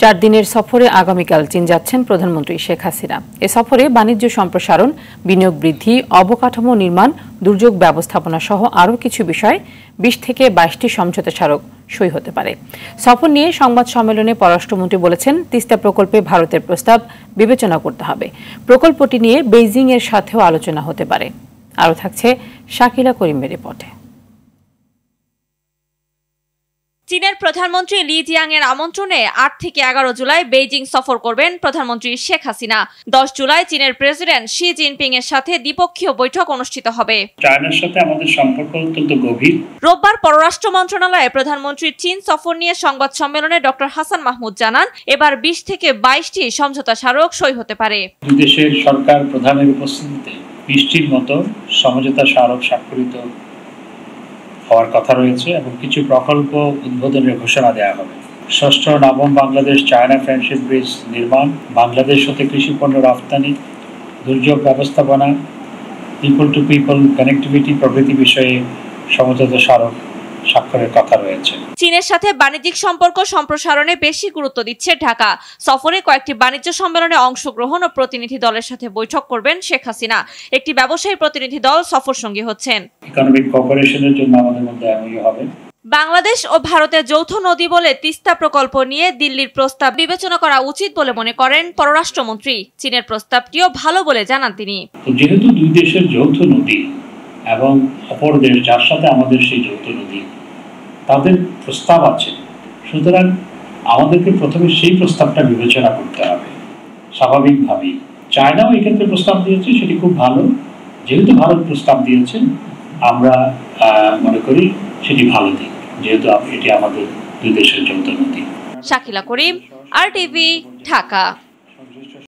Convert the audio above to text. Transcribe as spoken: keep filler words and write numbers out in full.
চার দিনের সফরে আগামীকাল চীন যাচ্ছেন প্রধানমন্ত্রী শেখ হাসিনা। এ সফরে বাণিজ্য সম্প্রসারণ, বিনিয়োগ বৃদ্ধি, অবকাঠামো নির্মাণ, দুর্যোগ ব্যবস্থাপনা সহ আরও কিছু বিষয়ে বিশ থেকে বাইশটি সমঝোতা স্মারক সই হতে পারে। সফর নিয়ে সংবাদ সম্মেলনে পররাষ্ট্রমন্ত্রী বলেছেন, তিস্তা প্রকল্পে ভারতের প্রস্তাব বিবেচনা করতে হবে। প্রকল্পটি নিয়ে বেইজিং এর সাথেও আলোচনা হতে পারে। আরও থাকছে শাকিলা করিমের রিপোর্টে। চীনের প্রধানমন্ত্রী লি জিয়াং এর আমন্ত্রণে আট থেকে এগারো জুলাই বেইজিং সফর করবেন প্রধানমন্ত্রী শেখ হাসিনা। দশ জুলাই চীনের প্রেসিডেন্ট শি জিনপিং এর সাথে দ্বিপক্ষীয় বৈঠক অনুষ্ঠিত হবে। চায়নার সাথে আমাদের সম্পর্ক অত্যন্ত গভীর। রোববার পররাষ্ট্র মন্ত্রণালয়ে প্রধানমন্ত্রীর চীন সফর নিয়ে সংবাদ সম্মেলনে ডক্টর হাসান মাহমুদ জানান, এবার বিশ থেকে বাইশটি সমঝোতা স্মারক সই হতে পারে। দুই দেশের সরকার প্রধানের উপস্থিতিতে বিশটির মতো সমঝোতা স্মারক স্বাক্ষরিত হওয়ার কথা রয়েছে এবং কিছু প্রকল্প উদ্বোধনের ঘোষণা দেওয়া হবে। ষষ্ঠ নবম বাংলাদেশ চায়না ফ্রেন্ডশিপ ব্রিজ নির্মাণ, বাংলাদেশ হতে কৃষি পণ্য রপ্তানি, দুর্যোগ ব্যবস্থাপনা, পিপল টু পিপল কানেক্টিভিটি প্রভৃতি বিষয়ে সমঝোতা স্মারক স্বাক্ষরের কথা রয়েছে। চীনের সাথে বাণিজ্যিক সম্পর্ক সম্প্রসারণে বেশি গুরুত্ব দিচ্ছে ঢাকা। সফরে কয়েকটি বাণিজ্য সম্মেলনে অংশগ্রহণ ও প্রতিনিধি দলের সাথে বৈঠক করবেন শেখ হাসিনা। একটি ব্যবসায়ী প্রতিনিধি দল সফর সঙ্গী হচ্ছেন। ইকোনমিক কোঅপারেশনের জন্য আমাদের মধ্যে এমওইউ হবে। বাংলাদেশ ও ভারতের যৌথ নদী বলে তিস্তা প্রকল্প নিয়ে দিল্লির প্রস্তাব বিবেচনা করা উচিত বলে মনে করেন পররাষ্ট্রমন্ত্রী। চীনের প্রস্তাবটিও ভালো বলে জানান তিনি। যেহেতু দুই দেশের যৌথ নদী এবং অপর দেশ যার সাথে আমাদের সেই যৌথ নদী, তাদের প্রস্তাব আছে, সুতরাং আমাদেরকে প্রথমে সেই প্রস্তাবটা বিবেচনা করতে হবে। স্বাভাবিকভাবেই চায়নাও এক্ষেত্রে প্রস্তাব দিয়েছে, সেটি খুব ভালো। যেহেতু ভারত প্রস্তাব দিয়েছে, আমরা মনে করি সেটি ভালো দিক, যেহেতু এটি আমাদের দুই দেশের যৌথ নদী। শাকিলা করিম, আর টিভি, ঢাকা।